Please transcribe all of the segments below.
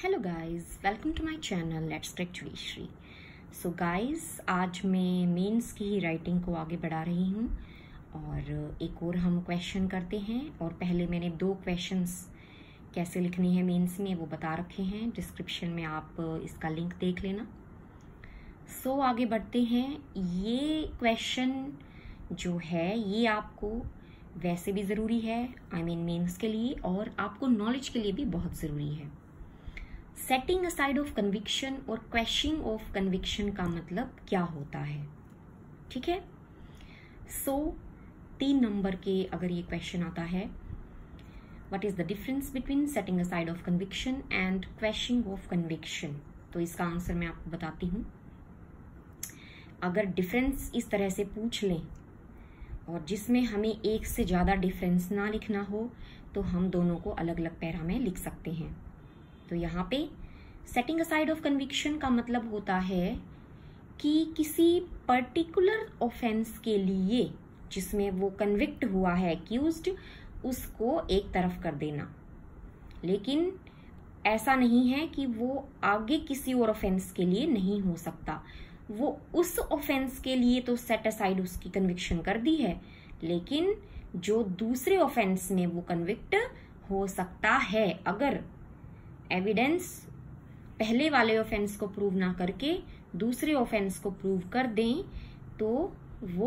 Hello guys, welcome to my channel let's crack judiciary. So guys, आज मैं mains की ही writing को आगे बढ़ा रही हूँ और एक और हम क्वेश्चन करते हैं। और पहले मैंने 2 क्वेश्चंस कैसे लिखने हैं मेंस में वो बता रखे हैं, डिस्क्रिप्शन में आप इसका लिंक देख लेना। सो आगे बढ़ते हैं। ये क्वेश्चन जो है ये आपको वैसे भी ज़रूरी है, आई मीन मेंस के लिए, और आपको नॉलेज के लिए भी बहुत ज़रूरी है। सेटिंग असाइड ऑफ कन्विक्शन और क्वेश्चनिंग ऑफ कन्विक्शन का मतलब क्या होता है, ठीक है। सो 3 नंबर के अगर ये क्वेश्चन आता है, what is the difference between setting aside of conviction and questioning of conviction, तो इसका आंसर मैं आपको बताती हूँ। अगर डिफरेंस इस तरह से पूछ लें और जिसमें हमें एक से ज्यादा डिफरेंस ना लिखना हो तो हम दोनों को अलग अलग पैरा में लिख सकते हैं। तो यहाँ पे सेटिंग असाइड ऑफ कन्विक्शन का मतलब होता है कि किसी पर्टिकुलर ऑफेंस के लिए जिसमें वो कन्विक्ट हुआ है एक्यूज्ड, उसको एक तरफ कर देना। लेकिन ऐसा नहीं है कि वो आगे किसी और ऑफेंस के लिए नहीं हो सकता। वो उस ऑफेंस के लिए तो सेट असाइड उसकी कन्विक्शन कर दी है, लेकिन जो दूसरे ऑफेंस में वो कन्विक्ट हो सकता है, अगर एविडेंस पहले वाले ऑफेंस को प्रूव ना करके दूसरे ऑफेंस को प्रूव कर दें तो वो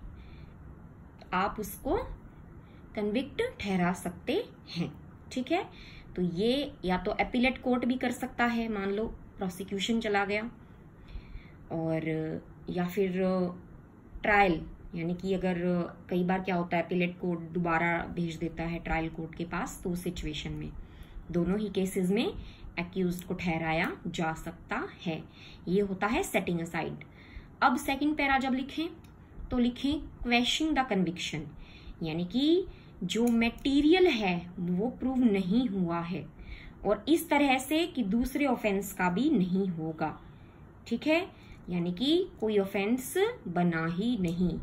आप उसको कन्विक्ट ठहरा सकते हैं, ठीक है। तो ये या तो एपिलेट कोर्ट भी कर सकता है, मान लो प्रोसिक्यूशन चला गया, और या फिर ट्रायल, यानी कि अगर कई बार क्या होता है एपिलेट कोर्ट दोबारा भेज देता है ट्रायल कोर्ट के पास, तो उस सिचुएशन में दोनों ही केसेस में एक्यूज्ड को ठहराया जा सकता है। ये होता है सेटिंग असाइड। अब सेकंड पैरा जब लिखें तो लिखें क्वेश्चनिंग द कन्विक्शन, यानी कि जो मटेरियल है वो प्रूव नहीं हुआ है और इस तरह से कि दूसरे ऑफेंस का भी नहीं होगा, ठीक है। यानी कि कोई ऑफेंस बना ही नहीं।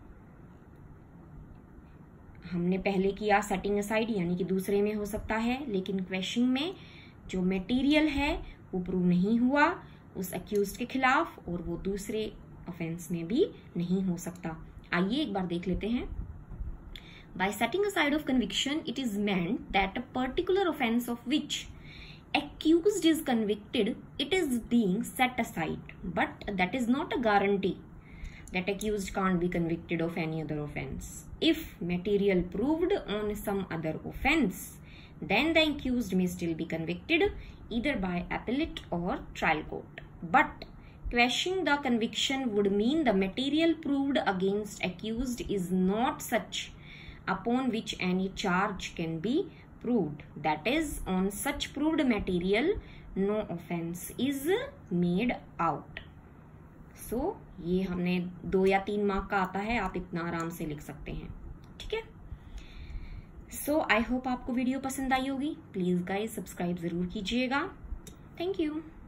हमने पहले किया सेटिंग असाइड, यानी कि दूसरे में हो सकता है, लेकिन क्वेश्चनिंग में जो मटेरियल है वो प्रूव नहीं हुआ उस एक्यूज्ड के खिलाफ और वो दूसरे ऑफेंस में भी नहीं हो सकता। आइए एक बार देख लेते हैं। By setting aside of conviction it is meant that a particular offence of which accused is convicted, it is being set aside, but that is not a guarantee that accused can't be convicted of any other offense. If material proved on some other offense, then the accused may still be convicted either by appellate or trial court. But questioning the conviction would mean the material proved against accused is not such upon which any charge can be proved, that is on such proved material no offense is made out. So ये हमने 2 या 3 mark का आता है, आप इतना आराम से लिख सकते हैं, ठीक है। सो आई होप आपको वीडियो पसंद आई होगी। प्लीज गाइस सब्सक्राइब जरूर कीजिएगा। Thank you.